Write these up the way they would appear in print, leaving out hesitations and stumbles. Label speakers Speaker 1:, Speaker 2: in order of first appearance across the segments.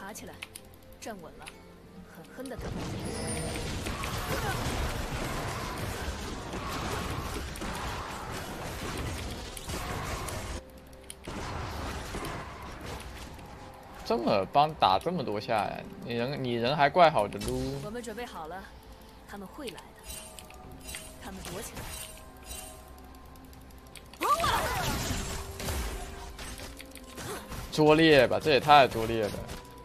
Speaker 1: 拿起来，站稳了，狠狠的打。
Speaker 2: 这么帮打这么多下呀？你人还怪好的撸。
Speaker 1: 我们准备好了，他们会来的。他们躲起来。
Speaker 2: 拙劣吧，这也太拙劣了。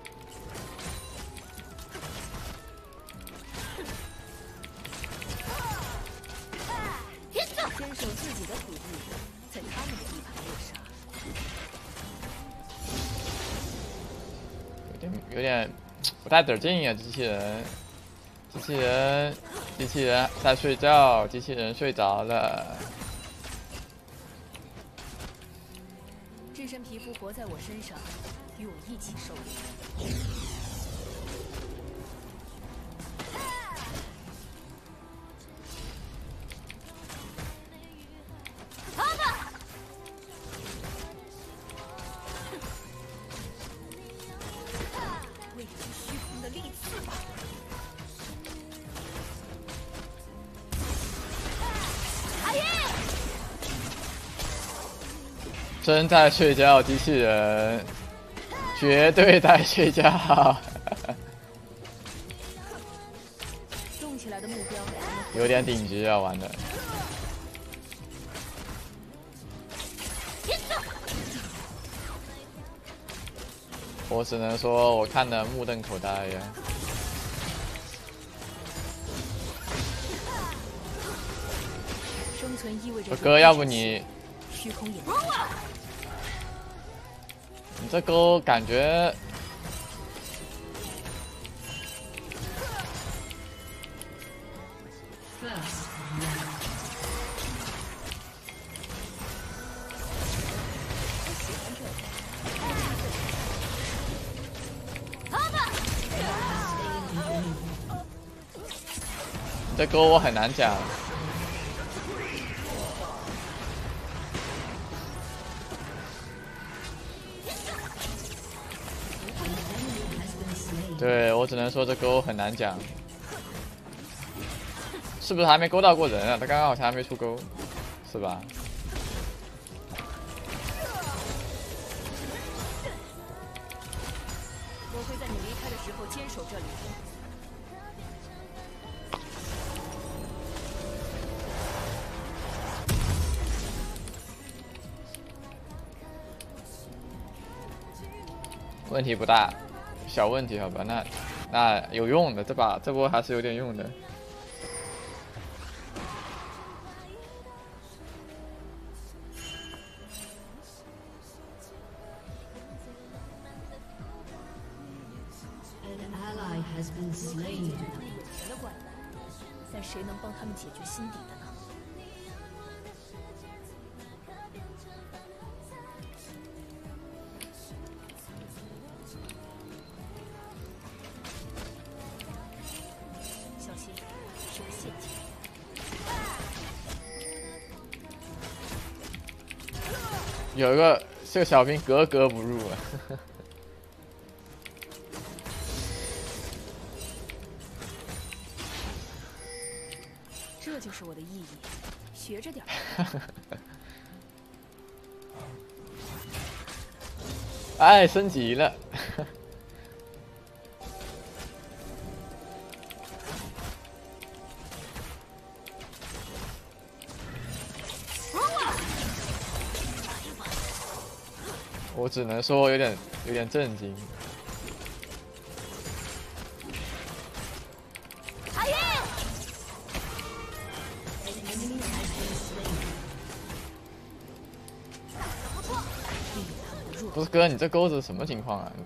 Speaker 1: 坚守自己的土地，在他们的地盘猎杀。
Speaker 2: 有点不太得劲啊，机器人。机器人在睡觉，机器人睡着了。
Speaker 1: 这身皮肤活在我身上，与我一起狩猎。喂养虚空的利刺吧！
Speaker 2: 真在睡觉，机器人，绝对在睡觉。
Speaker 1: 动起来的目标
Speaker 2: 有点顶级啊，玩的。我只能说，我看得目瞪口呆呀。
Speaker 1: 生存意味着。
Speaker 2: 哥，要不你。
Speaker 1: 虚空眼，
Speaker 2: 你这钩感觉，你这钩我很难讲。 对我只能说这钩很难讲，是不是还没勾到过人啊？他刚刚好像还没出钩，是吧？
Speaker 1: 我会在你离开的时候坚守这里。
Speaker 2: 问题不大。 小问题好吧，那有用的，这波还是有点用的。他们有钱的怪物，
Speaker 1: 但谁能帮他们解决心底的呢？
Speaker 2: 有一个这个小兵格格不入啊！
Speaker 1: 这就是我的意义，学着点。
Speaker 2: 哎，升级了。我只能说有点震惊。不是哥，你这钩子什么情况啊？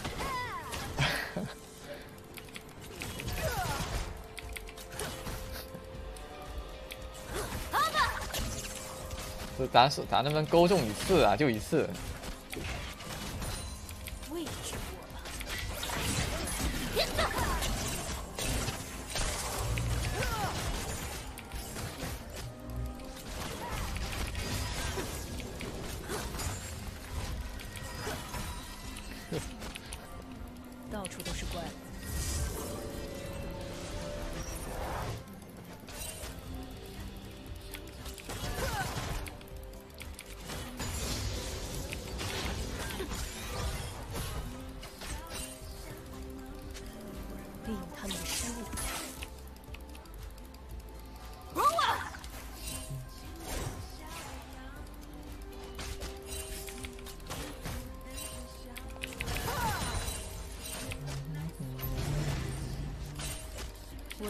Speaker 2: 这咱能不能勾中一次啊？就一次。
Speaker 1: 畏惧我了。当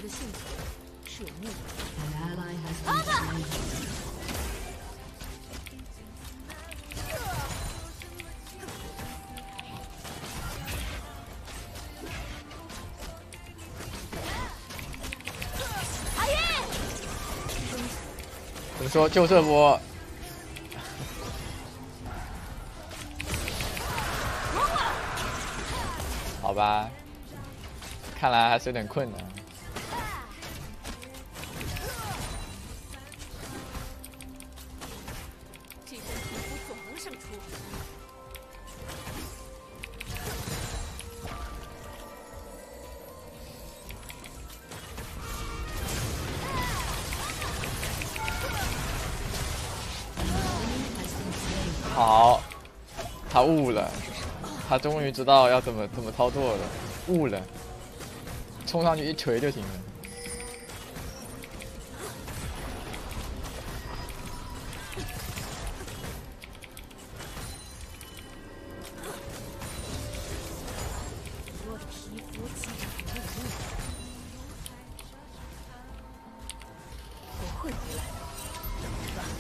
Speaker 1: 的性格是有目的的。
Speaker 2: 怎么说？就这波。好吧，看来还是有点困难。
Speaker 1: 这身皮肤总能胜出。
Speaker 2: 好，他悟了。他终于知道要怎么操作了，悟了，冲上去一锤就行了。
Speaker 1: 我的皮肤既然不入目，我会回来的，等着吧。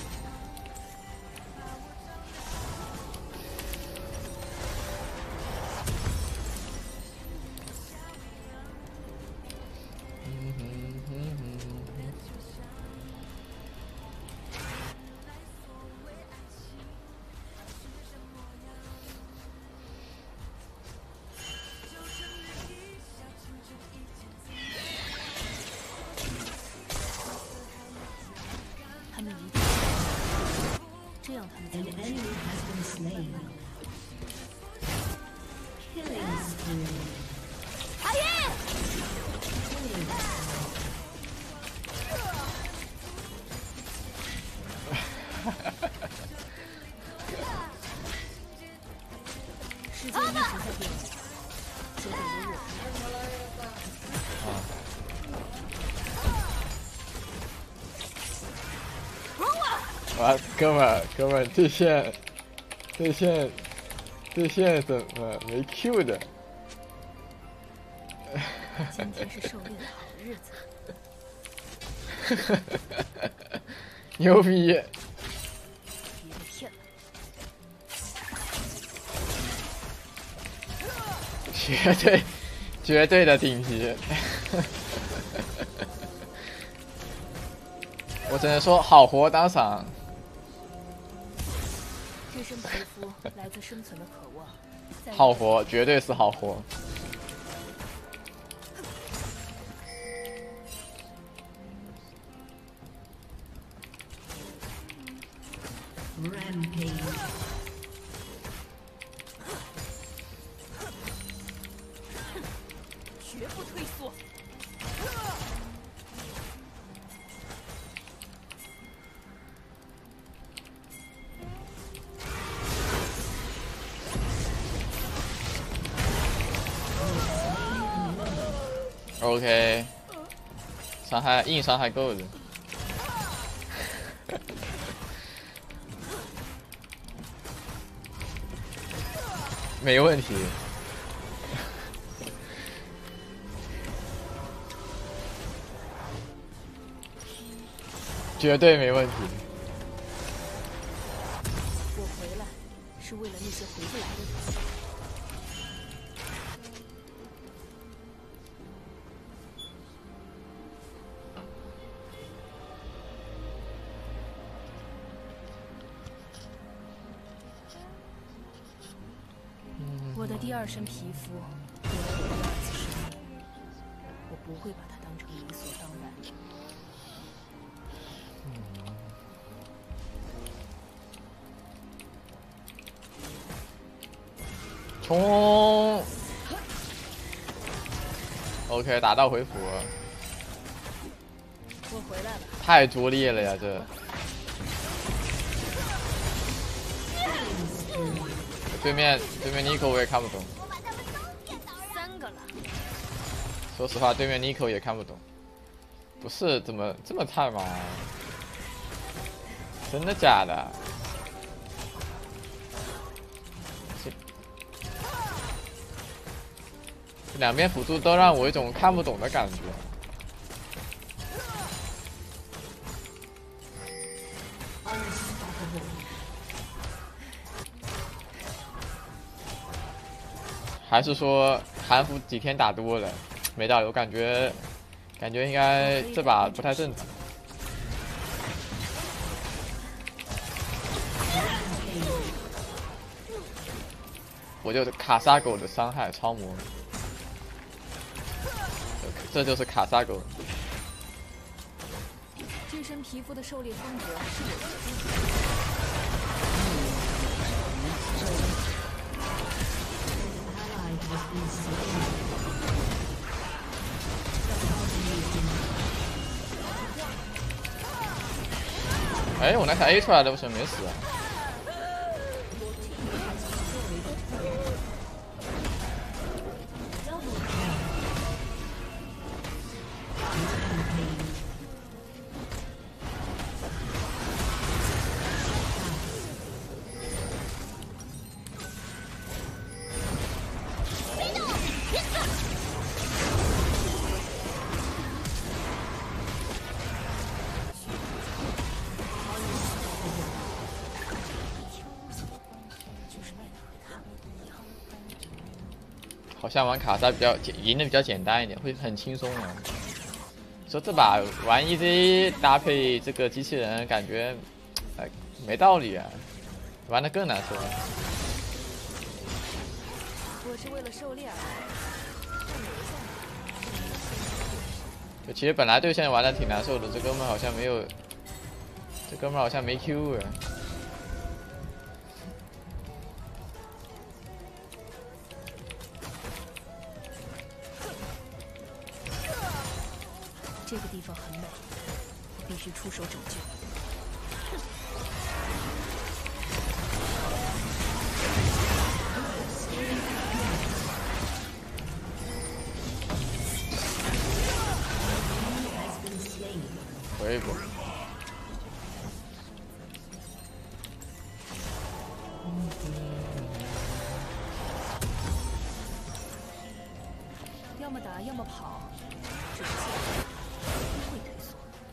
Speaker 1: 他们一定这样，他们才能知道。阿爷！世界一直在变化，这对于
Speaker 2: 我哥们，这线怎么没 Q 的？
Speaker 1: 今天是狩猎的好日子。
Speaker 2: 牛逼！
Speaker 1: 别被骗了。
Speaker 2: 绝对的顶级。我只能说好活当赏。
Speaker 1: 这身皮肤来自生存的渴望。
Speaker 2: 好活，绝对是好活。
Speaker 1: 绝不退缩。
Speaker 2: OK， 硬伤害够了。没问题。绝对没问题。
Speaker 1: 我回来是为了那些回不来的人。我的第二身皮肤给了我第二次生命，我不会把它当成理所当然。
Speaker 2: 冲 ！OK， 打道回府。
Speaker 1: 我回来了。
Speaker 2: 太拙劣了呀，这。对面Nico 我也看不懂。
Speaker 1: 3个了。
Speaker 2: 说实话，对面 Nico 也看不懂。不是，怎么这么菜嘛？真的假的？这两边辅助都让我有一种看不懂的感觉。 还是说韩服几天打多了？没道理，我感觉应该这把不太正常。我就卡萨狗的伤害超模，这就是卡萨狗。
Speaker 1: 这身皮肤的狩猎风格是我的基因。
Speaker 2: 哎，我那台 A 出来了，为什么没死啊？好像玩卡莎比较赢的比较简单一点，会很轻松啊。说这把玩 EZ 搭配这个机器人，感觉没道理啊，玩的更难受。
Speaker 1: 我是为了狩猎而来。
Speaker 2: 就其实本来对线玩的挺难受的，这哥们好像没有，这哥们好像没 Q 啊。
Speaker 1: 这个地方很美，我必须出手拯救。
Speaker 2: 回一波。
Speaker 1: 要么打，要么跑，这是剑。不会退缩。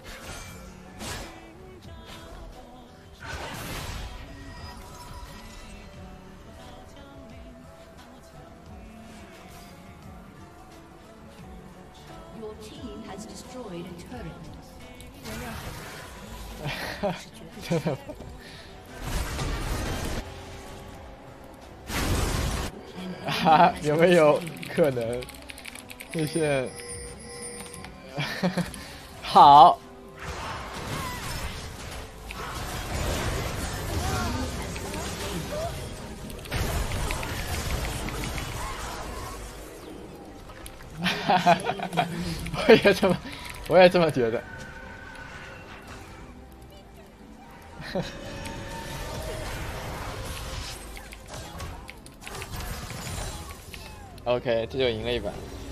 Speaker 3: Your team has destroyed a turret.
Speaker 1: 原谅很是绝对。
Speaker 2: 有没有可能对线？好。我也这么觉得。OK， 这就赢了一把。